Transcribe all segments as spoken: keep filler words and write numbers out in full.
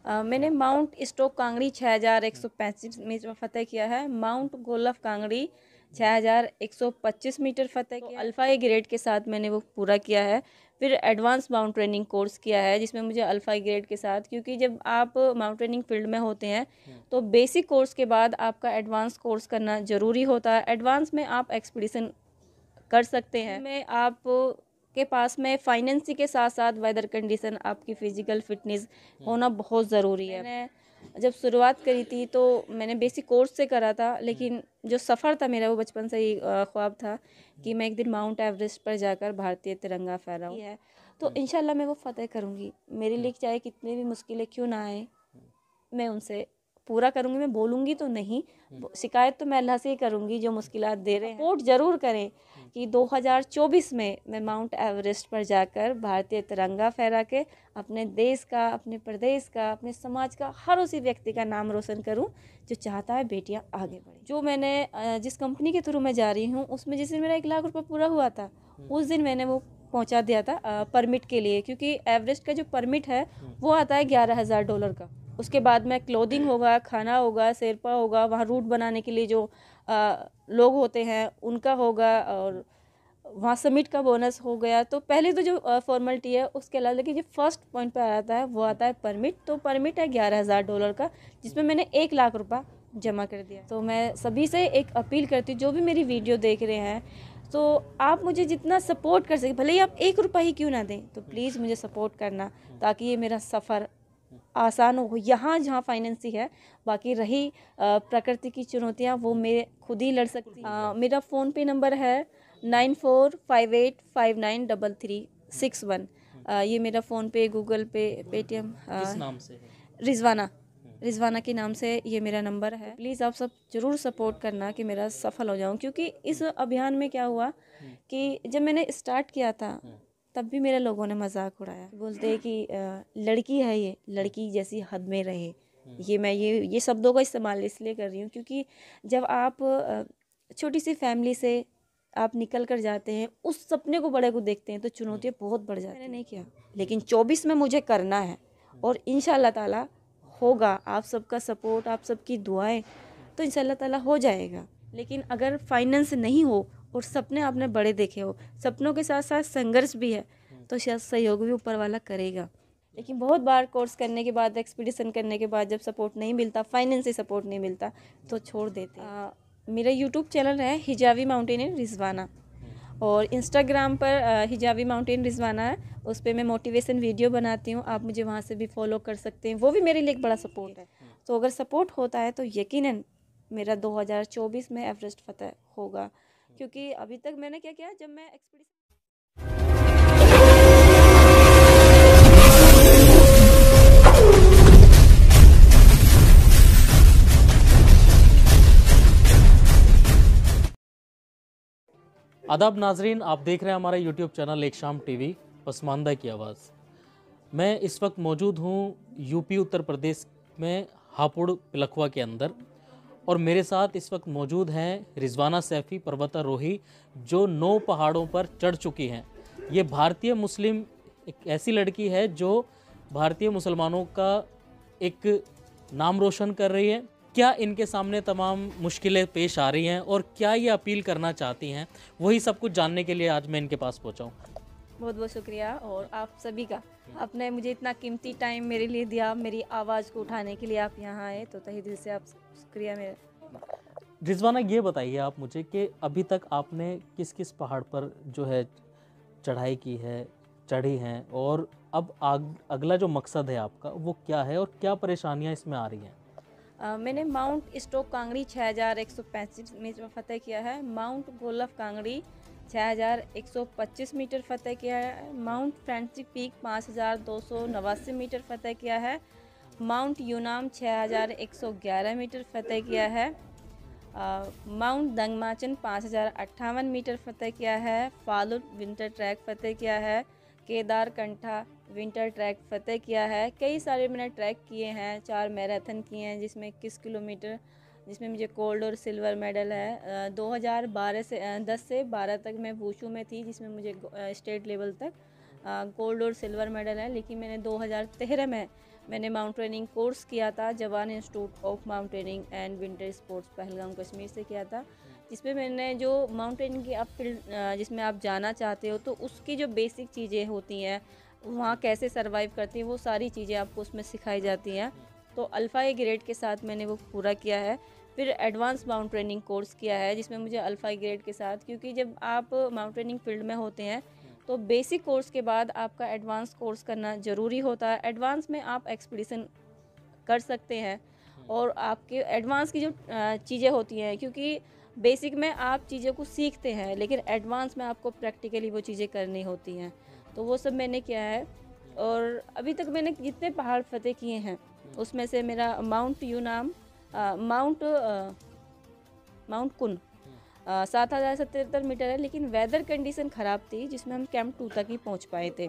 अ, मैंने mount stock Kangri छः हज़ार एक सौ पैंतीस मीटर फतेह किया है। माउंट गोलफ कांगड़ी छः हज़ार एक सौ पच्चीस मीटर फतेह किया। अल्फ़ा ए ग्रेड के साथ मैंने वो पूरा किया है। फिर एडवांस माउंट ट्रेनिंग कोर्स किया है जिसमें मुझे अल्फ़ा ए ग्रेड के साथ, क्योंकि जब आप माउंट ट्रेनिंग फील्ड में होते हैं तो बेसिक कोर्स के बाद आपका एडवांस कोर्स करना ज़रूरी होता है। एडवांस में आप एक्सपीडिशन कर सकते हैं। में आप के पास में फाइनेंसी के साथ साथ वेदर कंडीशन, आपकी फ़िज़िकल फिटनेस होना बहुत ज़रूरी है। मैंने जब शुरुआत करी थी तो मैंने बेसिक कोर्स से करा था, लेकिन जो सफ़र था मेरा वो बचपन से ही ख्वाब था कि मैं एक दिन माउंट एवरेस्ट पर जाकर भारतीय तिरंगा फहराऊं है। तो इंशाल्लाह मैं वो फ़तेह करूँगी। मेरे लिए चाहे कितनी भी मुश्किलें क्यों ना आए, मैं उनसे पूरा करूँगी। मैं बोलूँगी तो नहीं, शिकायत तो मैं अल्लाह से ही करूँगी जो मुश्किलात दे रहे हैं। सपोर्ट ज़रूर करें कि दो हज़ार चौबीस में मैं माउंट एवरेस्ट पर जाकर भारतीय तिरंगा फहरा के अपने देश का, अपने प्रदेश का, अपने समाज का हर उसी व्यक्ति का नाम रोशन करूं जो चाहता है बेटियां आगे बढ़ें। जो मैंने जिस कंपनी के थ्रू मैं जा रही हूं उसमें जिस दिन मेरा एक लाख रुपये पूरा हुआ था उस दिन मैंने वो पहुंचा दिया था परमिट के लिए, क्योंकि एवरेस्ट का जो परमिट है वो आता है ग्यारह हज़ार डॉलर का। उसके बाद में क्लोथिंग होगा, खाना होगा, शेरपा होगा, वहाँ रूट बनाने के लिए जो आ, लोग होते हैं उनका होगा, और वहाँ समिट का बोनस हो गया। तो पहले तो जो फॉर्मेलिटी है उसके अलावा, लेकिन जो फर्स्ट पॉइंट पर आता है वो आता है परमिट। तो परमिट है ग्यारह हज़ार डॉलर का, जिसमें मैंने एक लाख रुपया जमा कर दिया। तो मैं सभी से एक अपील करती हूँ जो भी मेरी वीडियो देख रहे हैं, तो आप मुझे जितना सपोर्ट कर सकें, भले ही आप एक रुपया ही क्यों ना दें, तो प्लीज़ मुझे सपोर्ट करना ताकि ये मेरा सफ़र आसान हो यहाँ जहाँ फाइनेंसी है। बाकी रही प्रकृति की चुनौतियाँ, वो मैं खुद ही लड़ सकती हूँ। मेरा फ़ोन पे नंबर है nine four five eight five nine double three six one. ये मेरा फ़ोन पे, गूगल पे, पेटीएम, किस नाम से है? रिजवाना रिजवाना के नाम से ये मेरा नंबर है। प्लीज़ आप सब ज़रूर सपोर्ट करना कि मेरा सफल हो जाऊँ, क्योंकि इस अभियान में क्या हुआ कि जब मैंने स्टार्ट किया था तब भी मेरे लोगों ने मजाक उड़ाया, बोलते हैं कि लड़की है, ये लड़की जैसी हद में रहे। ये मैं ये ये शब्दों का इस्तेमाल इसलिए कर रही हूँ क्योंकि जब आप छोटी सी फैमिली से आप निकल कर जाते हैं, उस सपने को बड़े को देखते हैं तो चुनौतियाँ बहुत बढ़ जाती हैं। मैंने नहीं किया, लेकिन चौबीस में मुझे करना है और इंशाल्लाह ताला होगा। आप सबका सपोर्ट, आप सबकी दुआएं, तो इंशाल्लाह ताला हो जाएगा। लेकिन अगर फाइनेंस नहीं हो और सपने आपने बड़े देखे हो, सपनों के साथ साथ संघर्ष भी है, तो शायद सहयोग भी ऊपर वाला करेगा। लेकिन बहुत बार कोर्स करने के बाद, एक्सपीडिशन करने के बाद जब सपोर्ट नहीं मिलता, फाइनेंशियल सपोर्ट नहीं मिलता, तो छोड़ देते हैं। मेरा यूट्यूब चैनल है हिजावी माउंटेन रिजवाना, और इंस्टाग्राम पर हिजावी माउंटेन रिजवाना है। उस पर मैं मोटिवेशन वीडियो बनाती हूँ, आप मुझे वहाँ से भी फॉलो कर सकते हैं। वो भी मेरे लिए एक बड़ा सपोर्ट है। तो अगर सपोर्ट होता है तो यकीनन मेरा दो हज़ार चौबीस में एवरेस्ट फतेह होगा, क्योंकि अभी तक मैंने क्या किया, जब मैं एक्सपीडिशन आदाब नाजरीन, आप देख रहे हैं हमारा यूट्यूब चैनल एक शाम टीवी, पसमानदा की आवाज़। मैं इस वक्त मौजूद हूँ यूपी उत्तर प्रदेश में हापुड़ पिलखवा के अंदर, और मेरे साथ इस वक्त मौजूद हैं रिजवाना सैफ़ी, पर्वतारोही, जो नौ पहाड़ों पर चढ़ चुकी हैं। ये भारतीय मुस्लिम एक ऐसी लड़की है जो भारतीय मुसलमानों का एक नाम रोशन कर रही है। क्या इनके सामने तमाम मुश्किलें पेश आ रही हैं और क्या ये अपील करना चाहती हैं, वही सब कुछ जानने के लिए आज मैं इनके पास पहुंचा हूं। बहुत बहुत शुक्रिया, और आप सभी का, आपने मुझे इतना कीमती टाइम मेरे लिए दिया, मेरी आवाज़ को उठाने के लिए आप यहाँ आए, तो तहे दिल से आप शुक्रिया मेरा। रिजवाना, ये बताइए आप मुझे कि अभी तक आपने किस किस पहाड़ पर जो है चढ़ाई की है, चढ़ी हैं, और अब आग, अगला जो मकसद है आपका वो क्या है और क्या परेशानियाँ इसमें आ रही हैं? Uh, मैंने माउंट स्टोक कांगड़ी छः हज़ार एक सौ पैंतीस मीटर फतेह किया है। माउंट गोलफ कांगड़ी छः हज़ार एक सौ पच्चीस मीटर फतेह किया है। माउंट फ्रेंसिक पीक पाँच हज़ार दो सौ नवासी मीटर फतेह किया है। माउंट यूनाम छः हज़ार एक सौ ग्यारह मीटर फतेह किया है। माउंट दंगमाचन पाँच हज़ार अट्ठावन मीटर फतेह किया है। फालुट विंटर ट्रैक फतेह किया है। केदार कंठा विंटर ट्रैक फतेह किया है। कई सारे मैंने ट्रैक किए हैं, चार मैराथन किए हैं जिसमें इक्कीस किलोमीटर, जिसमें मुझे गोल्ड और सिल्वर मेडल है। दो हज़ार बारह से दस से बारह तक मैं वुशु में थी, जिसमें मुझे स्टेट लेवल तक गोल्ड और सिल्वर मेडल है। लेकिन मैंने दो हज़ार तेरह में मैंने माउंटेनिंग कोर्स किया था जवान institute of mountaineering and winter sports Pahalgam Kashmir से किया था, जिसमें मैंने जो माउंटेन की आप फील्ड जिसमें आप जाना चाहते हो तो उसकी जो बेसिक चीज़ें होती हैं, वहाँ कैसे सरवाइव करती हैं, वो सारी चीज़ें आपको उसमें सिखाई जाती हैं। तो अल्फ़ा ए ग्रेड के साथ मैंने वो पूरा किया है। फिर एडवांस माउंटेनिंग कोर्स किया है जिसमें मुझे अल्फ़ा ए ग्रेड के साथ, क्योंकि जब आप माउंटेनिंग फील्ड में होते हैं तो बेसिक कोर्स के बाद आपका एडवांस कोर्स करना ज़रूरी होता है। एडवांस में आप एक्सपीडिशन कर सकते हैं और आपके एडवांस की जो चीज़ें होती हैं, क्योंकि बेसिक में आप चीज़ों को सीखते हैं लेकिन एडवांस में आपको प्रैक्टिकली वो चीज़ें करनी होती हैं, तो वो सब मैंने किया है। और अभी तक मैंने जितने पहाड़ फतेह किए हैं उसमें से मेरा माउंट यू नाम आ, माउंट आ, माउंट कुन सात हज़ार सतहत्तर मीटर है, लेकिन वेदर कंडीशन ख़राब थी जिसमें हम कैंप टू तक ही पहुंच पाए थे।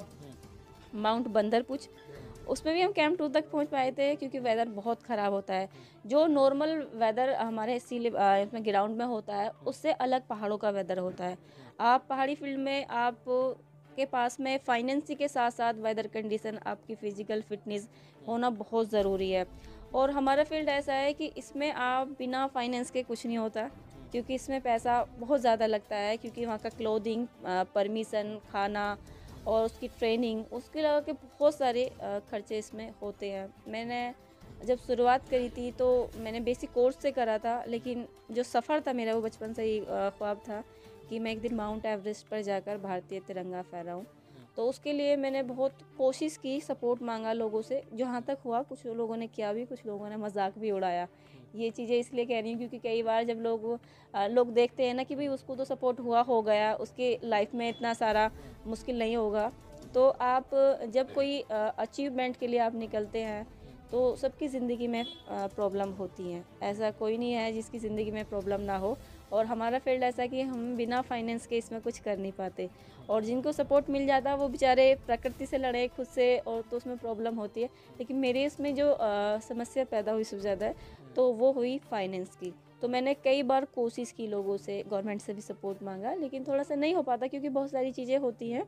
माउंट बंदरपुच, उसमें भी हम कैंप टू तक पहुंच पाए थे क्योंकि वेदर बहुत ख़राब होता है। जो नॉर्मल वेदर हमारे सी इसमें ग्राउंड में होता है उससे अलग पहाड़ों का वेदर होता है। आप पहाड़ी फील्ड में आप के पास में फाइनेंसी के साथ साथ वेदर कंडीशन, आपकी फ़िज़िकल फिटनेस होना बहुत ज़रूरी है। और हमारा फील्ड ऐसा है कि इसमें आप बिना फाइनेंस के कुछ नहीं होता, क्योंकि इसमें पैसा बहुत ज़्यादा लगता है, क्योंकि वहाँ का क्लोथिंग, परमिशन, खाना और उसकी ट्रेनिंग, उसके अलावा के बहुत सारे खर्चे इसमें होते हैं। मैंने जब शुरुआत करी थी तो मैंने बेसिक कोर्स से करा था, लेकिन जो सफ़र था मेरा वो बचपन से ही ख्वाब था कि मैं एक दिन माउंट एवरेस्ट पर जाकर भारतीय तिरंगा फहराऊं। तो उसके लिए मैंने बहुत कोशिश की, सपोर्ट मांगा लोगों से, जहाँ तक हुआ। कुछ लोगों ने किया भी, कुछ लोगों ने मजाक भी उड़ाया। ये चीज़ें इसलिए कह रही हूँ क्योंकि कई बार जब लोग लोग देखते हैं ना कि भाई उसको तो सपोर्ट हुआ हो गया, उसके लाइफ में इतना सारा मुश्किल नहीं होगा। तो आप जब कोई अचीवमेंट के लिए आप निकलते हैं तो सबकी ज़िंदगी में प्रॉब्लम होती हैं, ऐसा कोई नहीं है जिसकी ज़िंदगी में प्रॉब्लम ना हो। और हमारा फील्ड ऐसा कि हम बिना फाइनेंस के इसमें कुछ कर नहीं पाते, और जिनको सपोर्ट मिल जाता है वो बेचारे प्रकृति से लड़े खुद से, और तो उसमें प्रॉब्लम होती है। लेकिन मेरे इसमें जो आ, समस्या पैदा हुई सबसे ज़्यादा है तो वो हुई फाइनेंस की। तो मैंने कई बार कोशिश की लोगों से, गवर्नमेंट से भी सपोर्ट मांगा, लेकिन थोड़ा सा नहीं हो पाता क्योंकि बहुत सारी चीज़ें होती हैं।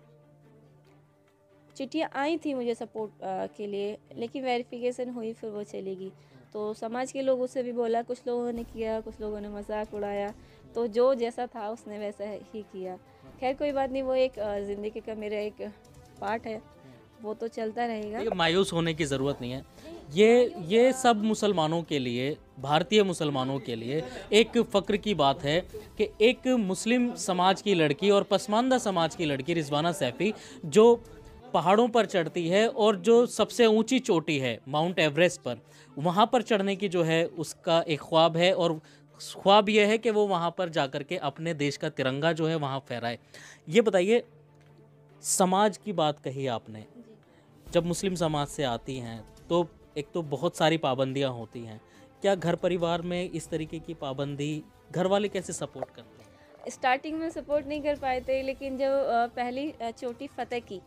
चिट्ठियाँ आई थी मुझे सपोर्ट के लिए, लेकिन वेरिफिकेशन हुई फिर वो चलेगी। तो समाज के लोगों से भी बोला, कुछ लोगों ने किया, कुछ लोगों ने मजाक उड़ाया, तो जो जैसा था उसने वैसा ही किया। खैर कोई बात नहीं, वो एक ज़िंदगी का मेरा एक पार्ट है, वो तो चलता रहेगा। ये मायूस होने की ज़रूरत नहीं है। ये ये सब मुसलमानों के लिए, भारतीय मुसलमानों के लिए एक फ़क्र की बात है कि एक मुस्लिम समाज की लड़की और पसमानदा समाज की लड़की रिजवाना सैफ़ी जो पहाड़ों पर चढ़ती है और जो सबसे ऊंची चोटी है माउंट एवरेस्ट पर, वहाँ पर चढ़ने की जो है उसका एक ख्वाब है, और ख्वाब यह है कि वो वहाँ पर जाकर के अपने देश का तिरंगा जो है वहाँ फहराए। ये बताइए, समाज की बात कही आपने, जब मुस्लिम समाज से आती हैं तो एक तो बहुत सारी पाबंदियाँ होती हैं। क्या घर परिवार में इस तरीके की पाबंदी घर वाले कैसे सपोर्ट करते हैं? स्टार्टिंग में सपोर्ट नहीं कर पाए थे, लेकिन जब पहली चोटी फतेह की,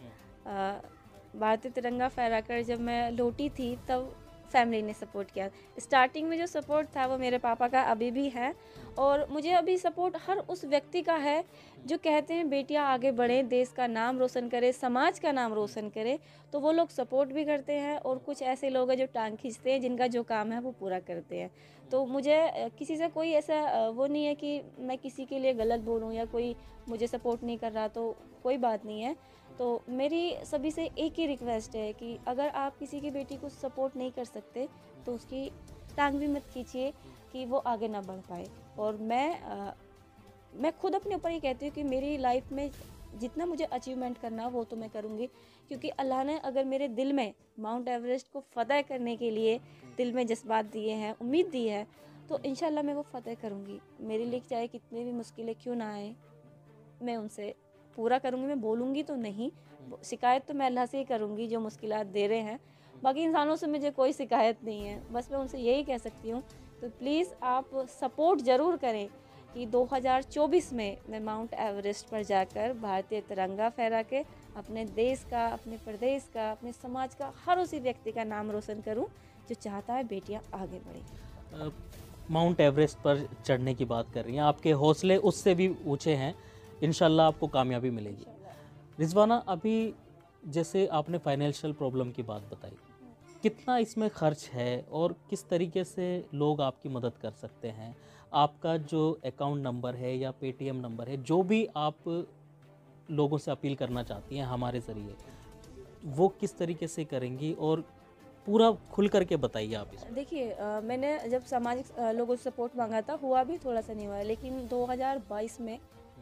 भारतीय तिरंगा फहराकर जब मैं लौटी थी, तब फैमिली ने सपोर्ट किया। स्टार्टिंग में जो सपोर्ट था वो मेरे पापा का अभी भी है, और मुझे अभी सपोर्ट हर उस व्यक्ति का है जो कहते हैं बेटियां आगे बढ़ें, देश का नाम रोशन करें, समाज का नाम रोशन करें, तो वो लोग सपोर्ट भी करते हैं। और कुछ ऐसे लोग हैं जो टांग खींचते हैं, जिनका जो काम है वो पूरा करते हैं। तो मुझे किसी से कोई ऐसा वो नहीं है कि मैं किसी के लिए गलत बोलूँ या कोई मुझे सपोर्ट नहीं कर रहा तो कोई बात नहीं है। तो मेरी सभी से एक ही रिक्वेस्ट है कि अगर आप किसी की बेटी को सपोर्ट नहीं कर सकते तो उसकी टांग भी मत खींचिए कि वो आगे ना बढ़ पाए। और मैं आ, मैं खुद अपने ऊपर ही कहती हूँ कि मेरी लाइफ में जितना मुझे अचीवमेंट करना वो तो मैं करूँगी, क्योंकि अल्लाह ने अगर मेरे दिल में माउंट एवरेस्ट को फ़तेह करने के लिए दिल में जज्बात दिए हैं, उम्मीद दी है, तो इंशाल्लाह मैं वो फ़तेह करूँगी। मेरे लिए चाहे कितनी भी मुश्किलें क्यों ना आए, मैं उनसे पूरा करूँगी। मैं बोलूँगी तो नहीं, शिकायत तो मैं अल्लाह से ही करूँगी जो मुश्किलात दे रहे हैं। बाकी इंसानों से मुझे कोई शिकायत नहीं है, बस मैं उनसे यही कह सकती हूँ। तो प्लीज़ आप सपोर्ट ज़रूर करें कि दो हज़ार चौबीस में मैं माउंट एवरेस्ट पर जाकर भारतीय तिरंगा फहरा के अपने देश का, अपने प्रदेश का, अपने समाज का, हर उसी व्यक्ति का नाम रोशन करूं जो चाहता है बेटियां आगे बढ़ें। माउंट एवरेस्ट पर चढ़ने की बात कर रही हैं, आपके हौसले उससे भी ऊंचे हैं, इंशाल्लाह आपको कामयाबी मिलेगी। रिजवाना, अभी जैसे आपने फाइनेंशियल प्रॉब्लम की बात बताई, कितना इसमें खर्च है और किस तरीके से लोग आपकी मदद कर सकते हैं? आपका जो अकाउंट नंबर है या पेटीएम नंबर है, जो भी आप लोगों से अपील करना चाहती हैं हमारे ज़रिए, वो किस तरीके से करेंगी? और पूरा खुल करके बताइए आप इसमें। देखिए, अ, मैंने जब सामाजिक अ, लोगों से सपोर्ट मांगा था, हुआ भी थोड़ा सा नहीं हुआ, लेकिन दो हज़ार बाईस में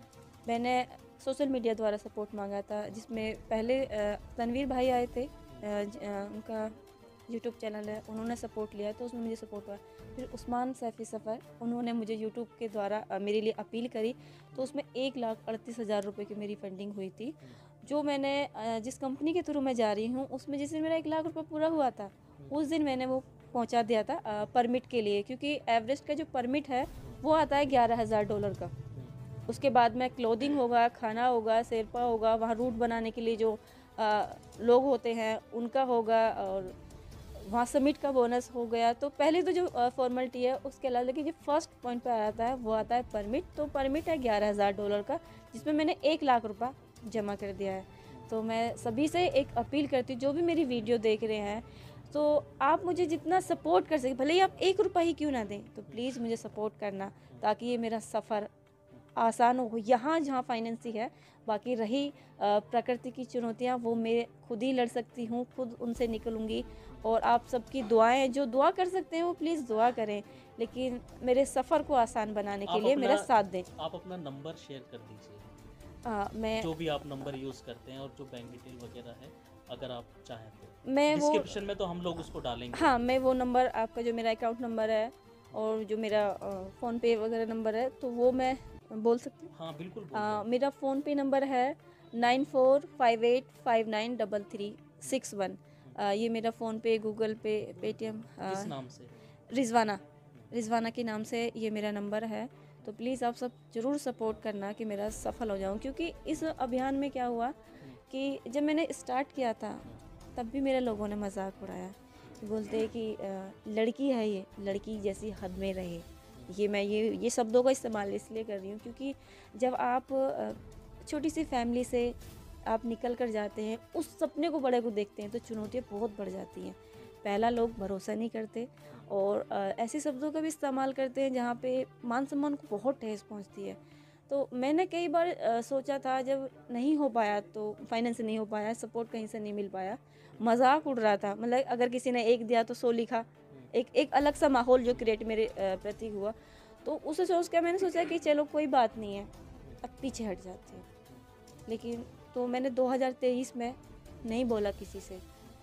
मैंने सोशल मीडिया द्वारा सपोर्ट मांगा था, जिसमें पहले अ, तनवीर भाई आए थे, अ, ज- अ, उनका यूट्यूब चैनल है, उन्होंने सपोर्ट लिया तो उसमें मुझे सपोर्ट हुआ। फिर उस्मान सैफ़ी सफ़र, उन्होंने मुझे यूट्यूब के द्वारा अ, मेरे लिए अपील करी, तो उसमें एक लाख अड़तीस हज़ार रुपये की मेरी फंडिंग हुई थी। जो मैंने अ, जिस कंपनी के थ्रू मैं जा रही हूँ, उसमें जिस दिन मेरा एक लाख रुपये पूरा हुआ था, उस दिन मैंने वो पहुँचा दिया था अ, परमिट के लिए, क्योंकि एवरेस्ट का जो परमिट है वो आता है ग्यारह हज़ार डॉलर का। उसके बाद में क्लोथिंग होगा, खाना होगा, शेरपा होगा, वहाँ रूट बनाने के लिए जो अ, लोग होते हैं उनका होगा, और वहाँ समिट का बोनस हो गया। तो पहले तो जो फॉर्मेलिटी है उसके अलावा, लेकिन जो फर्स्ट पॉइंट पे आता है वो आता है परमिट। तो परमिट है ग्यारह हज़ार डॉलर का, जिसमें मैंने एक लाख रुपया जमा कर दिया है। तो मैं सभी से एक अपील करती हूँ, जो भी मेरी वीडियो देख रहे हैं, तो आप मुझे जितना सपोर्ट कर सकें, भले ही आप एक रुपया ही क्यों ना दें, तो प्लीज़ मुझे सपोर्ट करना, ताकि ये मेरा सफ़र आसान हो यहाँ जहाँ फाइनेंसी है। बाकी रही अ, प्रकृति की चुनौतियाँ, वो मैं खुद ही लड़ सकती हूँ, खुद उनसे निकलूँगी। और आप सबकी दुआएं, जो दुआ कर सकते हैं वो प्लीज़ दुआ करें, लेकिन मेरे सफ़र को आसान बनाने के आप लिए मेरा अपना साथ दें। आप अपना नंबर शेयर कर दीजिए, हाँ, मैं जो भी आप नंबर यूज़ करते हैं और जो बैंक डिटेल वगैरह है, अगर आप चाहें तो। मैं वो डिस्क्रिप्शन में तो हम लोग उसको डालेंगे हाँ, ही। मैं वो नंबर, आपका जो मेरा अकाउंट नंबर है और जो मेरा अ, फ़ोन पे वगैरह नंबर है, तो वो मैं बोल सकती हूँ। हाँ, बिल्कुल बोल अ, सकते मेरा फ़ोन पे नंबर है nine four five eight five nine double three six one. ये मेरा फ़ोन पे, गूगल पे, पेटीएम, हैं। किस नाम से? रिजवाना रिजवाना के नाम से ये मेरा नंबर है। तो प्लीज़ आप सब ज़रूर सपोर्ट करना कि मेरा सफल हो जाऊं, क्योंकि इस अभियान में क्या हुआ कि जब मैंने स्टार्ट किया था, तब भी मेरे लोगों ने मजाक उड़ाया, कि बोलते हैं कि अ, लड़की है, ये लड़की जैसी हद में रहे। ये मैं ये ये शब्दों का इस्तेमाल इसलिए कर रही हूँ, क्योंकि जब आप अ, छोटी सी फैमिली से आप निकल कर जाते हैं, उस सपने को बड़े को देखते हैं, तो चुनौतियाँ बहुत बढ़ जाती हैं। पहला, लोग भरोसा नहीं करते, और अ, ऐसे शब्दों का भी इस्तेमाल करते हैं जहाँ पे मान सम्मान को बहुत ठेस पहुँचती है। तो मैंने कई बार अ, सोचा था, जब नहीं हो पाया, तो फाइनेंस नहीं हो पाया, सपोर्ट कहीं से नहीं मिल पाया, मजाक उड़ रहा था, मतलब अगर किसी ने एक दिया तो सौ लिखा, एक एक अलग सा माहौल जो क्रिएट मेरे अ, प्रति हुआ। तो उसे सोच के मैंने सोचा कि चलो कोई बात नहीं है, अब पीछे हट जाती हूँ। लेकिन तो मैंने दो हज़ार तेईस में नहीं बोला किसी से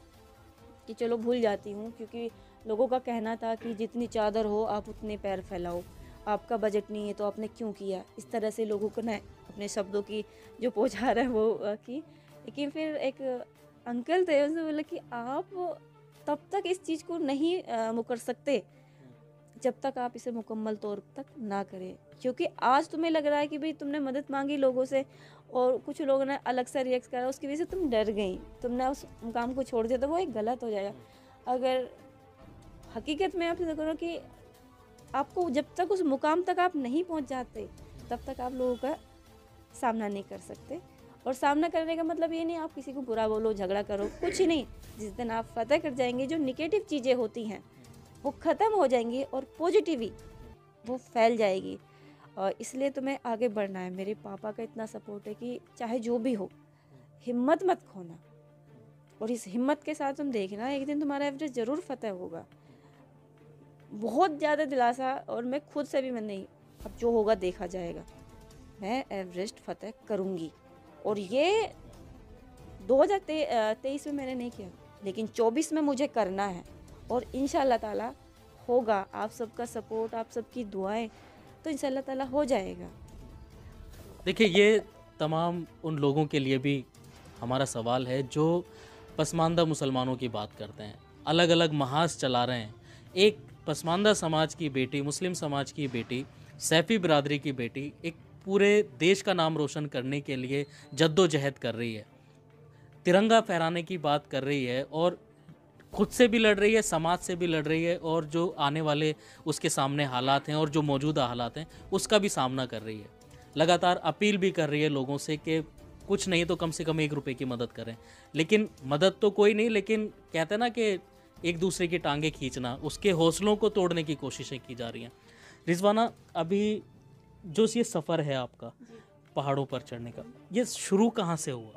कि चलो भूल जाती हूँ, क्योंकि लोगों का कहना था कि जितनी चादर हो आप उतने पैर फैलाओ, आपका बजट नहीं है तो आपने क्यों किया, इस तरह से लोगों को न अपने शब्दों की जो पहुँचा रहा है वो अ, की। लेकिन फिर एक अंकल थे, उनसे बोला कि आप तब तक इस चीज़ को नहीं अ, मुकर सकते जब तक आप इसे मुकम्मल तौर तक ना करें, क्योंकि आज तुम्हें लग रहा है कि भाई तुमने मदद मांगी लोगों से, और कुछ लोगों ने अलग सा रिएक्ट करा, उसकी वजह से तुम डर गई, तुमने उस काम को छोड़ दिया, तो वो एक गलत हो जाएगा। अगर हकीकत में आपसे करो कि आपको जब तक उस मुकाम तक आप नहीं पहुंच जाते, तब तक आप लोगों का सामना नहीं कर सकते। और सामना करने का मतलब ये नहीं आप किसी को बुरा बोलो, झगड़ा करो, कुछ ही नहीं। जिस दिन आप फतेह कर जाएंगे, जो निगेटिव चीज़ें होती हैं वो ख़त्म हो जाएंगी, और पॉजिटिवी वो फैल जाएगी। और इसलिए तुम्हें आगे बढ़ना है। मेरे पापा का इतना सपोर्ट है कि चाहे जो भी हो, हिम्मत मत खोना, और इस हिम्मत के साथ तुम देखना, एक दिन तुम्हारा एवरेस्ट ज़रूर फतेह होगा। बहुत ज़्यादा दिलासा, और मैं खुद से भी, मैं नहीं, अब जो होगा देखा जाएगा, मैं एवरेस्ट फतेह करूँगी। और ये दो हज़ार तेईस में मैंने नहीं किया, लेकिन चौबीस में मुझे करना है, और इंशाल्लाह ताला होगा। आप सबका सपोर्ट, आप सबकी दुआएं, तो इंशाल्लाह ताला हो जाएगा। देखिए, ये तमाम उन लोगों के लिए भी हमारा सवाल है जो पसमानदा मुसलमानों की बात करते हैं, अलग अलग महाज चला रहे हैं। एक पसमानदा समाज की बेटी, मुस्लिम समाज की बेटी, सैफ़ी बिरादरी की बेटी, एक पूरे देश का नाम रोशन करने के लिए जद्दोजहद कर रही है, तिरंगा फहराने की बात कर रही है, और खुद से भी लड़ रही है, समाज से भी लड़ रही है, और जो आने वाले उसके सामने हालात हैं और जो मौजूदा हालात हैं उसका भी सामना कर रही है। लगातार अपील भी कर रही है लोगों से कि कुछ नहीं तो कम से कम एक रुपए की मदद करें। लेकिन मदद तो कोई नहीं, लेकिन कहते हैं ना कि एक दूसरे की टांगे खींचना, उसके हौसलों को तोड़ने की कोशिशें की जा रही हैं। रिजवाना, अभी जो ये सफ़र है आपका पहाड़ों पर चढ़ने का, ये शुरू कहाँ से हुआ?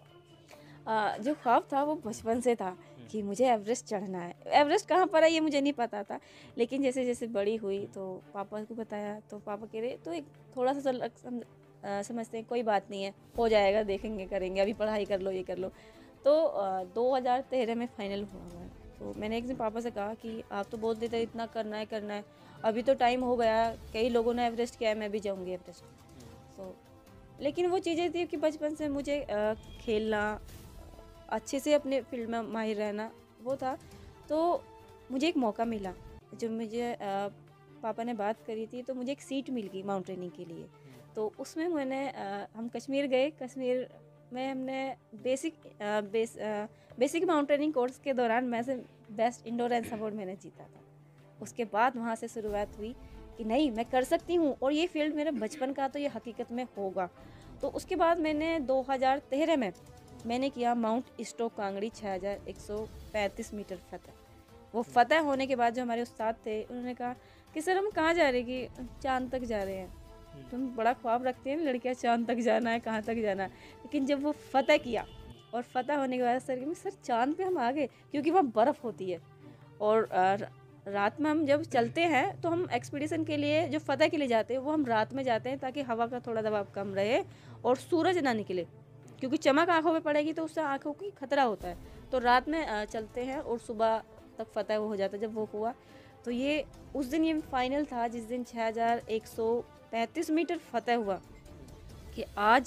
आ, जो ख्वाब था वो बचपन से था कि मुझे एवरेस्ट चढ़ना है। एवरेस्ट कहाँ पर है ये मुझे नहीं पता था, लेकिन जैसे जैसे बड़ी हुई तो पापा को बताया तो पापा कह रहे तो एक थोड़ा सा चल सम, आ, समझते हैं कोई बात नहीं है, हो जाएगा, देखेंगे, करेंगे, अभी पढ़ाई कर लो, ये कर लो। तो दो हज़ार तेरह में फाइनल हुआ हुआ है। तो मैंने एक दिन पापा से कहा कि आप तो बोल देते इतना करना है करना है, अभी तो टाइम हो गया, कई लोगों ने एवरेस्ट किया है, मैं भी जाऊँगी एवरेस्ट। तो लेकिन वो चीज़ें थी कि बचपन से मुझे आ, खेलना, अच्छे से अपने फील्ड में माहिर रहना वो था। तो मुझे एक मौका मिला, जब मुझे आ, पापा ने बात करी थी तो मुझे एक सीट मिल गई माउंटेनिंग के लिए। तो उसमें मैंने आ, हम कश्मीर गए। कश्मीर में हमने बेसिक आ, बेस आ, बेसिक माउंटेनिंग कोर्स के दौरान मैं से बेस्ट इंडोरेंस अवार्ड मैंने जीता था। उसके बाद वहाँ से शुरुआत हुई कि नहीं, मैं कर सकती हूँ और ये फील्ड मेरे बचपन का, तो ये हकीकत में होगा। तो उसके बाद मैंने दो हज़ार तेरह में मैंने किया माउंट स्टोक कांगड़ी छः हज़ार एक सौ पैंतीस मीटर फतह। वो फतह होने के बाद जो हमारे उस्ताद थे उन्होंने कहा कि सर हम कहाँ जा रहे हैं, कि चांद तक जा रहे हैं। तुम बड़ा ख्वाब रखते हैं लड़कियाँ, चांद तक जाना है, कहाँ तक जाना है। लेकिन जब वो फतह किया और फतह होने के बाद सर कि सर चांद पे हम आ गए, क्योंकि वहाँ बर्फ़ होती है और रात में हम जब चलते हैं तो हम एक्सपीडिशन के लिए जो फतह के लिए जाते हैं वो हम रात में जाते हैं ताकि हवा का थोड़ा दबाव कम रहे और सूरज ना निकले, क्योंकि चमक आंखों पे पड़ेगी तो उससे आंखों की खतरा होता है। तो रात में चलते हैं और सुबह तक फतह हो जाता है। जब वो हुआ तो ये उस दिन ये फाइनल था जिस दिन छः हज़ार एक सौ पैंतीस मीटर फतह हुआ, कि आज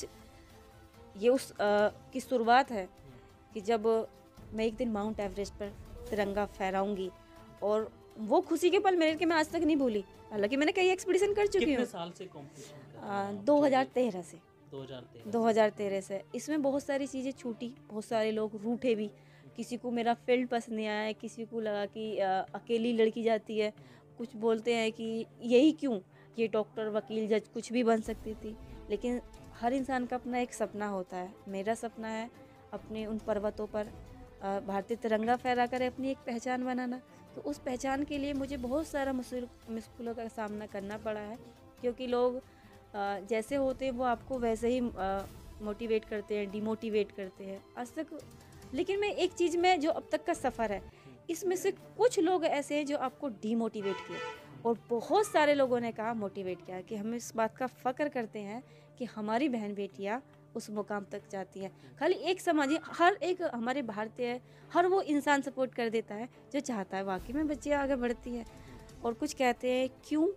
ये उस आ, की शुरुआत है कि जब मैं एक दिन माउंट एवरेस्ट पर तिरंगा फहराऊंगी। और वो खुशी के पल मेरे के मैं आज तक नहीं भूली। हालांकि मैंने कई एक्सपीडिशन कर चुकी हूँ। कितने साल से कॉम्पिटिशन कर रहे हैं? दो हज़ार तेरह से दो हज़ार तेरह दो हज़ार तेरह से इसमें बहुत सारी चीज़ें छूटी, बहुत सारे लोग रूठे भी। किसी को मेरा फील्ड पसंद नहीं आया, किसी को लगा कि आ, अकेली लड़की जाती है। कुछ बोलते हैं कि यही क्यों, ये डॉक्टर, वकील, जज कुछ भी बन सकती थी। लेकिन हर इंसान का अपना एक सपना होता है। मेरा सपना है अपने उन पर्वतों पर भारतीय तिरंगा फहरा कर अपनी एक पहचान बनाना। तो उस पहचान के लिए मुझे बहुत सारा मुश्किलों का सामना करना पड़ा है, क्योंकि लोग जैसे होते हैं वो आपको वैसे ही मोटिवेट करते हैं, डिमोटिवेट करते हैं आज तक। लेकिन मैं एक चीज़ में, जो अब तक का सफ़र है, इसमें से कुछ लोग ऐसे हैं जो आपको डिमोटिवेट किए और बहुत सारे लोगों ने कहा, मोटिवेट किया, कि हम इस बात का फ़ख्र करते हैं कि हमारी बहन बेटियाँ उस मुकाम तक जाती हैं। खाली एक समाज, हर एक हमारे भारतीय, हर वो इंसान सपोर्ट कर देता है जो चाहता है वाकई में बच्चियाँ आगे बढ़ती हैं। और कुछ कहते हैं क्यों,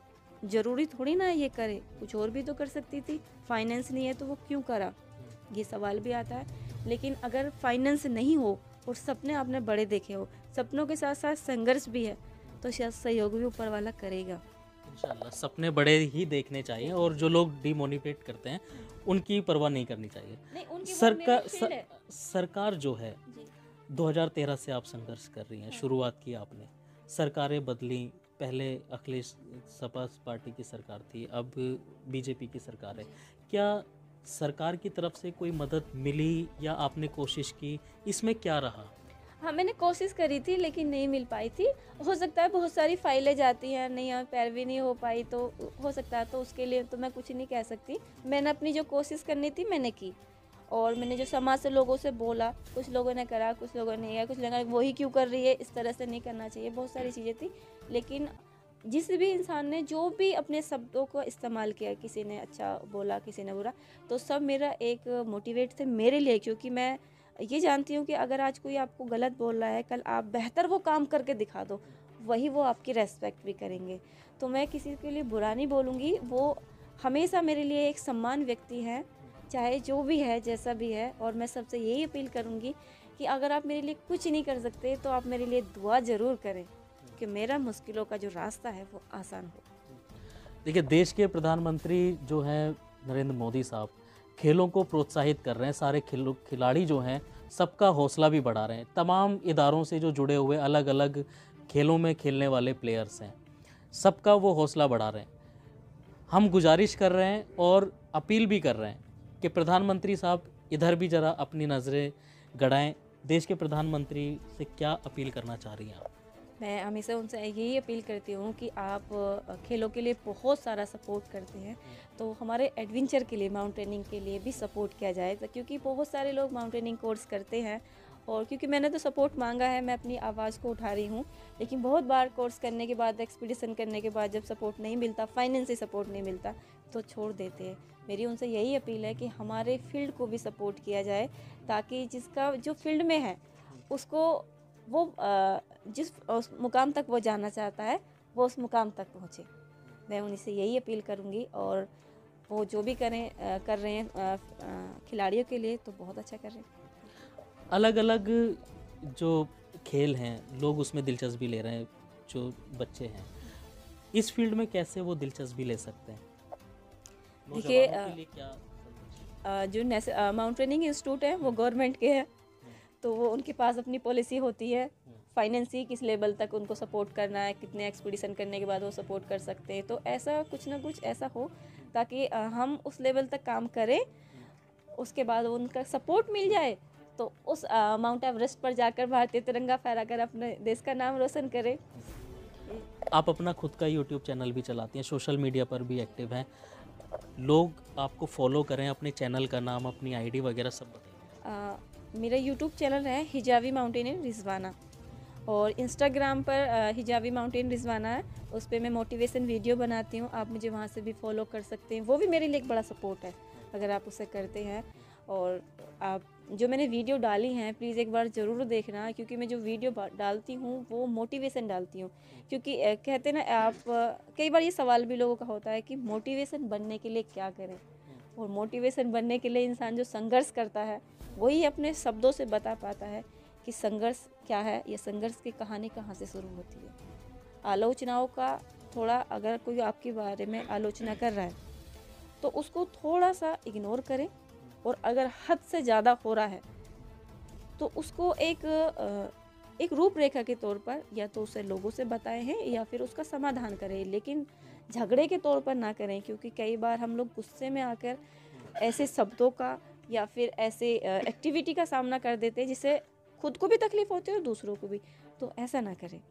ज़रूरी थोड़ी ना ये करे, कुछ और भी तो कर सकती थी, फाइनेंस नहीं है तो वो क्यों करा, ये सवाल भी आता है। लेकिन अगर फाइनेंस नहीं हो और सपने आपने बड़े देखे हो, सपनों के साथ साथ संघर्ष भी है, तो शायद सहयोग भी ऊपर वाला करेगा। इंशाल्लाह सपने बड़े ही देखने चाहिए और जो लोग डिमोटिवेट करते हैं उनकी परवाह नहीं करनी चाहिए। नहीं, सरकार सर, सरकार जो है दो हज़ार तेरह से आप संघर्ष कर रही हैं। हाँ। शुरुआत की आपने, सरकारें बदली, पहले अखिलेश सपा पार्टी की सरकार थी, अब बीजेपी की सरकार है। क्या सरकार की तरफ से कोई मदद मिली या आपने कोशिश की, इसमें क्या रहा? हाँ, मैंने कोशिश करी थी लेकिन नहीं मिल पाई थी। हो सकता है बहुत सारी फाइलें जाती हैं, नहीं पैरवी नहीं हो पाई, तो हो सकता है, तो उसके लिए तो मैं कुछ नहीं कह सकती। मैंने अपनी जो कोशिश करनी थी मैंने की, और मैंने जो समाज से लोगों से बोला, कुछ लोगों ने करा, कुछ लोगों ने किया, कुछ लोगों ने वही क्यों कर रही है, इस तरह से नहीं करना चाहिए, बहुत सारी चीज़ें थी। लेकिन जिस भी इंसान ने जो भी अपने शब्दों को इस्तेमाल किया, किसी ने अच्छा बोला, किसी ने बुरा, तो सब मेरा एक मोटिवेट थे मेरे लिए, क्योंकि मैं ये जानती हूँ कि अगर आज कोई आपको गलत बोल रहा है, कल आप बेहतर वो काम करके दिखा दो, वही वो आपकी रेस्पेक्ट भी करेंगे। तो मैं किसी के लिए बुरा नहीं बोलूँगी, वो हमेशा मेरे लिए एक सम्मान व्यक्ति है, चाहे जो भी है, जैसा भी है। और मैं सबसे यही अपील करूँगी कि अगर आप मेरे लिए कुछ नहीं कर सकते तो आप मेरे लिए दुआ ज़रूर करें कि मेरा मुश्किलों का जो रास्ता है वो आसान हो। देखिए, देश के प्रधानमंत्री जो हैं नरेंद्र मोदी साहब खेलों को प्रोत्साहित कर रहे हैं। सारे खिलो खिलाड़ी जो हैं सबका हौसला भी बढ़ा रहे हैं। तमाम इदारों से जो जुड़े हुए अलग अलग खेलों में खेलने वाले प्लेयर्स हैं, सबका वो हौसला बढ़ा रहे हैं। हम गुजारिश कर रहे हैं और अपील भी कर रहे हैं कि प्रधानमंत्री साहब इधर भी ज़रा अपनी नज़रें गड़ाएं देश के प्रधानमंत्री से क्या अपील करना चाह रही हैं आप? मैं हमेशा उनसे यही अपील करती हूँ कि आप अ, खेलों के लिए बहुत सारा सपोर्ट करते हैं, तो हमारे एडवेंचर के लिए, माउंटेनिंग के लिए भी सपोर्ट किया जाए। तो क्योंकि बहुत सारे लोग माउंटेनिंग कोर्स करते हैं, और क्योंकि मैंने तो सपोर्ट मांगा है, मैं अपनी आवाज़ को उठा रही हूँ, लेकिन बहुत बार कोर्स करने के बाद, एक्सपीडिशन करने के बाद जब सपोर्ट नहीं मिलता, फाइनेंशियल सपोर्ट नहीं मिलता, तो छोड़ देते हैं। मेरी उनसे यही अपील है कि हमारे फील्ड को भी सपोर्ट किया जाए, ताकि जिसका जो फील्ड में है उसको वो अ, जिस उस मुकाम तक वो जाना चाहता है, वो उस मुकाम तक पहुँचे। मैं उन्हीं से यही अपील करूँगी, और वो जो भी करें अ, कर रहे हैं अ, अ, खिलाड़ियों के लिए, तो बहुत अच्छा कर रहे हैं। अलग अलग जो खेल हैं, लोग उसमें दिलचस्पी ले रहे हैं, जो बच्चे हैं, इस फील्ड में कैसे वो दिलचस्पी ले सकते हैं? देखिए, नौजवानों अ, के लिए क्या संदेश? अ, जो नेस माउंटेनिंग इंस्टीट्यूट है वो गवर्नमेंट के हैं, तो वो उनके पास अपनी पॉलिसी होती है, फाइनेंशियली किस लेवल तक उनको सपोर्ट करना है, कितने एक्सपीडिशन करने के बाद वो सपोर्ट कर सकते हैं। तो ऐसा कुछ ना कुछ ऐसा हो ताकि अ, हम उस लेवल तक काम करें, उसके बाद उनका सपोर्ट मिल जाए, तो उस अ, माउंट एवरेस्ट पर जाकर भारतीय तिरंगा फहराकर अपने देश का नाम रोशन करें। आप अपना खुद का यूट्यूब चैनल भी चलाती हैं, सोशल मीडिया पर भी एक्टिव हैं, लोग आपको फॉलो करें, अपने चैनल का नाम, अपनी आईडी वगैरह सब बताइए। अ, मेरा यूट्यूब चैनल है हिजावी माउंटेन रिजवाना, और इंस्टाग्राम पर अ, हिजावी माउंटेन रिजवाना है, उस पर मैं मोटिवेशन वीडियो बनाती हूँ। आप मुझे वहाँ से भी फॉलो कर सकते हैं, वो भी मेरे लिए एक बड़ा सपोर्ट है अगर आप उसे करते हैं। और आप जो मैंने वीडियो डाली हैं, प्लीज़ एक बार ज़रूर देखना, क्योंकि मैं जो वीडियो बा- डालती हूँ वो मोटिवेशन डालती हूँ। क्योंकि अ, कहते हैं ना आप, अ, कई बार ये सवाल भी लोगों का होता है कि मोटिवेशन बनने के लिए क्या करें, और मोटिवेशन बनने के लिए इंसान जो संघर्ष करता है, वही अपने शब्दों से बता पाता है कि संघर्ष क्या है, ये संघर्ष की कहानी कहाँ से शुरू होती है। आलोचनाओं का थोड़ा, अगर कोई आपके बारे में आलोचना कर रहा है तो उसको थोड़ा सा इग्नोर करें, और अगर हद से ज़्यादा हो रहा है तो उसको एक अ, एक रूपरेखा के तौर पर या तो उसे लोगों से बताएं हैं, या फिर उसका समाधान करें, लेकिन झगड़े के तौर पर ना करें। क्योंकि कई बार हम लोग गुस्से में आकर ऐसे शब्दों का या फिर ऐसे एक्टिविटी का सामना कर देते हैं जिससे खुद को भी तकलीफ होती है और दूसरों को भी, तो ऐसा ना करें।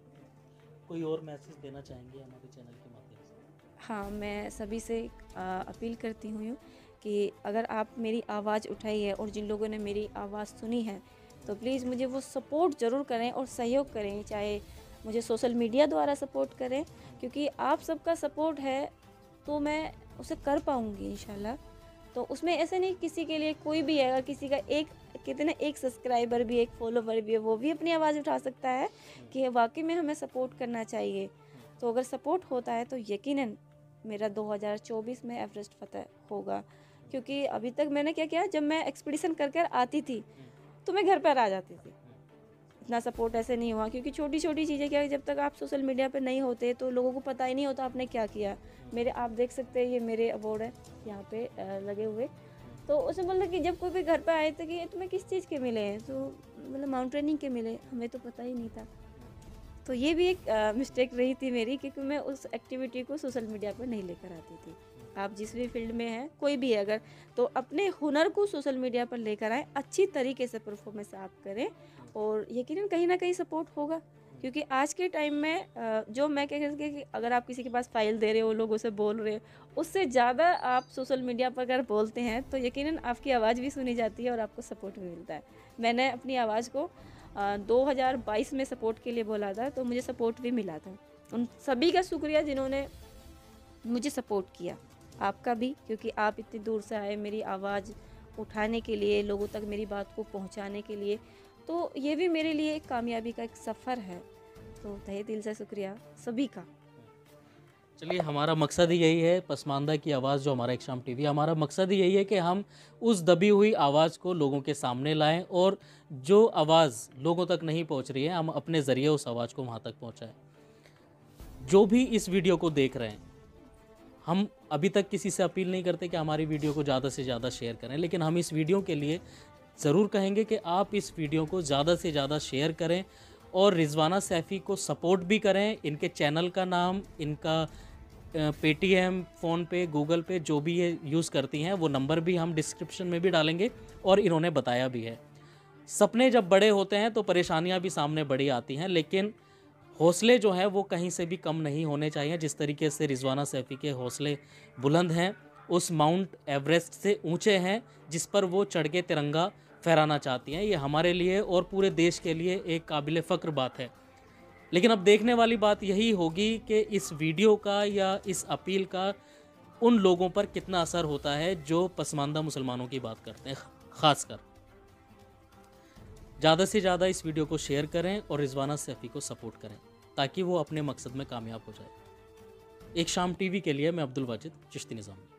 कोई और मैसेज देना चाहेंगे हमारे चैनल के माध्यम से? हाँ, मैं सभी से अ, अपील करती हूँ कि अगर आप मेरी आवाज़ उठाई है और जिन लोगों ने मेरी आवाज़ सुनी है, तो प्लीज़ मुझे वो सपोर्ट ज़रूर करें और सहयोग करें, चाहे मुझे सोशल मीडिया द्वारा सपोर्ट करें, क्योंकि आप सबका सपोर्ट है तो मैं उसे कर पाऊँगी इंशाल्लाह। तो उसमें ऐसे नहीं किसी के लिए कोई भी है, अगर किसी का एक, कहते हैं ना, एक सब्सक्राइबर भी, एक फॉलोवर भी है, वो भी अपनी आवाज़ उठा सकता है कि वाकई में हमें सपोर्ट करना चाहिए। तो अगर सपोर्ट होता है तो यकीनन मेरा दो हज़ार चौबीस में एवरेस्ट फतह होगा। क्योंकि अभी तक मैंने क्या किया, जब मैं एक्सपीडिशन कर कर आती थी तो मैं घर पर आ जाती थी, इतना सपोर्ट ऐसे नहीं हुआ। क्योंकि छोटी छोटी चीज़ें क्या है, जब तक आप सोशल मीडिया पर नहीं होते तो लोगों को पता ही नहीं होता आपने क्या किया। मेरे, आप देख सकते हैं, ये मेरे अवार्ड है यहाँ पे अ, लगे हुए। तो उसमें बोला कि जब कोई भी घर पे आए थे कि तुम्हें किस चीज़ के मिले हैं, तो मतलब माउंटेनिंग के मिले, हमें तो पता ही नहीं था। तो ये भी एक मिस्टेक रही थी मेरी, क्योंकि मैं उस एक्टिविटी को सोशल मीडिया पर नहीं लेकर आती थी। आप जिस भी फील्ड में हैं, कोई भी है अगर, तो अपने हुनर को सोशल मीडिया पर लेकर आएँ, अच्छी तरीके से परफॉर्मेंस आप करें, और यकीनन कहीं ना कहीं सपोर्ट होगा। क्योंकि आज के टाइम में अ, जो मैं कह सकती कि अगर आप किसी के पास फाइल दे रहे हो, लोगों से बोल रहे हो, उससे ज़्यादा आप सोशल मीडिया पर अगर बोलते हैं तो यकीनन आपकी आवाज़ भी सुनी जाती है और आपको सपोर्ट भी मिलता है। मैंने अपनी आवाज़ को दो हज़ार बाईस में सपोर्ट के लिए बोला था, तो मुझे सपोर्ट भी मिला था। उन सभी का शुक्रिया जिन्होंने मुझे सपोर्ट किया, आपका भी, क्योंकि आप इतनी दूर से आए मेरी आवाज़ उठाने के लिए, लोगों तक मेरी बात को पहुंचाने के लिए। तो ये भी मेरे लिए एक कामयाबी का एक सफ़र है। तो तहे दिल से शुक्रिया सभी का। चलिए, हमारा मकसद ही यही है, पसमानदा की आवाज़ जो हमारा एक शाम टीवी, हमारा मकसद ही यही है कि हम उस दबी हुई आवाज़ को लोगों के सामने लाएं, और जो आवाज़ लोगों तक नहीं पहुंच रही है, हम अपने ज़रिए उस आवाज़ को वहां तक पहुंचाएं। जो भी इस वीडियो को देख रहे हैं, हम अभी तक किसी से अपील नहीं करते कि हमारी वीडियो को ज़्यादा से ज़्यादा शेयर करें, लेकिन हम इस वीडियो के लिए ज़रूर कहेंगे कि आप इस वीडियो को ज़्यादा से ज़्यादा शेयर करें, और रिजवाना सैफ़ी को सपोर्ट भी करें। इनके चैनल का नाम, इनका पेटीएम, फ़ोनपे, गूगल पे, जो भी ये यूज़ करती हैं, वो नंबर भी हम डिस्क्रिप्शन में भी डालेंगे, और इन्होंने बताया भी है। सपने जब बड़े होते हैं तो परेशानियां भी सामने बड़ी आती हैं, लेकिन हौसले जो हैं वो कहीं से भी कम नहीं होने चाहिए। जिस तरीके से रिजवाना सैफ़ी के हौसले बुलंद हैं, उस माउंट एवरेस्ट से ऊंचे हैं जिस पर वो चढ़ के तिरंगा फहराना चाहती हैं, ये हमारे लिए और पूरे देश के लिए एक काबिल फ़ख्र बात है। लेकिन अब देखने वाली बात यही होगी कि इस वीडियो का या इस अपील का उन लोगों पर कितना असर होता है जो पसमानदा मुसलमानों की बात करते हैं। ख़ासकर ज़्यादा से ज़्यादा इस वीडियो को शेयर करें और रिजवाना सैफ़ी को सपोर्ट करें ताकि वो अपने मकसद में कामयाब हो जाए। एक शाम टीवी के लिए मैं अब्दुल वाजिद चिश्ती निज़ामी।